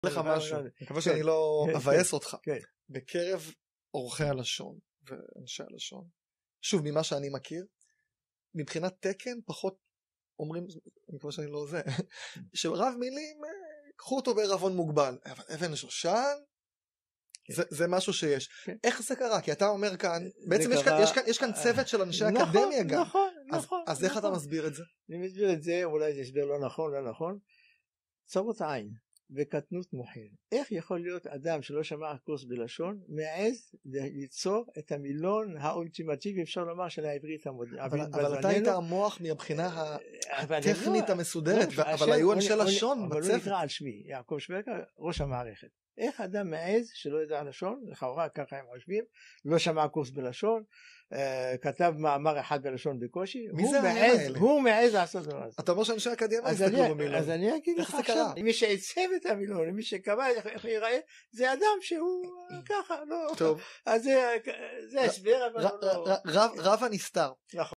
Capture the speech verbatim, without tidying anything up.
לך משהו, אני מקווה שאני לא אבייס אותך. בקרב עורכי הלשון ואנשי הלשון, שוב, ממה שאני מכיר, מבחינת תקן פחות אומרים, אני מקווה שאני לא זה, שרב מילים, קחו אותו בערבון מוגבל, אבל אבן שושן, זה משהו שיש. איך זה קרה? כי אתה אומר כאן, בעצם יש כאן צוות של אנשי אקדמיה גם. נכון, נכון. אז איך אתה מסביר את זה? אני מסביר את זה, אולי זה הסבר לא נכון, לא נכון. צרות עין וקטנות מוחין. איך יכול להיות אדם שלא שמע קורס בלשון, מעז ליצור את המילון האולטימטיבי, אפשר לומר, של העברית המודרנית. אבל אתה היית המוח מהבחינה הטכנית המסודרת, אבל היו אנשי לשון בצוות. אבל הוא נקרא על שמי, יעקב שברקה, ראש המערכת. איך אדם מעז שלא ידע לשון, לכאורה ככה הם חושבים, לא שמע קורס בלשון, כתב מאמר אחד בלשון בקושי, הוא מעז לעשות דבר הזה. אתה אומר שאנשי אקדמיה הסתכלו במילון. אז אני אגיד לך עכשיו, מי שעיצב את המילון, מי שקבע איך ייראה, זה אדם שהוא ככה, לא. טוב. אז זה הסבר, אבל לא. רב הנסתר.